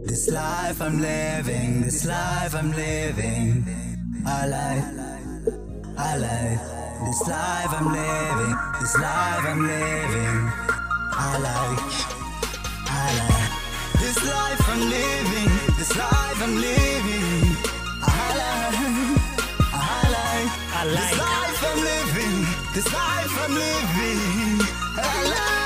This life I'm living, this life I'm living. I like this life I'm living, this life I'm living. I like this life I'm living, this life I'm living. I like this life I'm living, this life I'm living. I like